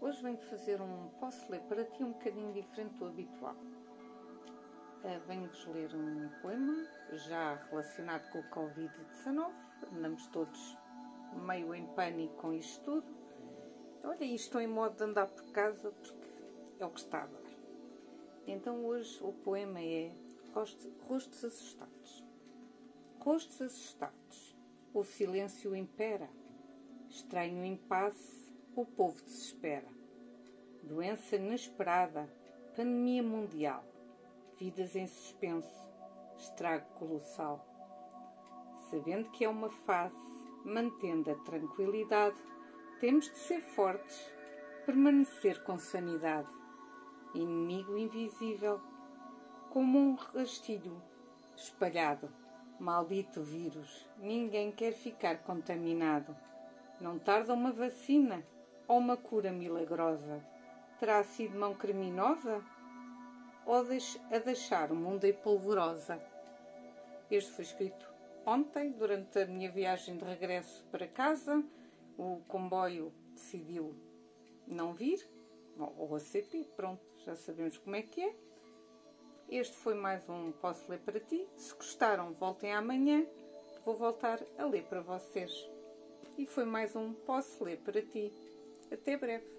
Hoje venho fazer posso ler para ti um bocadinho diferente do habitual. Venho-vos ler um poema já relacionado com o Covid-19. Andamos todos meio em pânico com isto tudo. Olha, estou em modo de andar por casa porque é o que está a dar. Então hoje o poema é Rostos assustados. Rostos assustados, o silêncio impera, estranho impasse, o povo desespera. Doença inesperada, pandemia mundial, vidas em suspenso, estrago colossal. Sabendo que é uma fase, mantendo a tranquilidade, temos de ser fortes, permanecer com sanidade. Inimigo invisível, como um rastilho espalhado, maldito vírus, ninguém quer ficar contaminado. Não tarda uma vacina ou uma cura milagrosa. Terá sido mão criminosa ou a deixar o mundo em polvorosa? Este foi escrito ontem, durante a minha viagem de regresso para casa. O comboio decidiu não vir, ou a CP, pronto, já sabemos como é que é. Este foi mais um Posso Ler para Ti. Se gostaram, voltem amanhã, vou voltar a ler para vocês. E foi mais um Posso Ler para Ti. Até breve.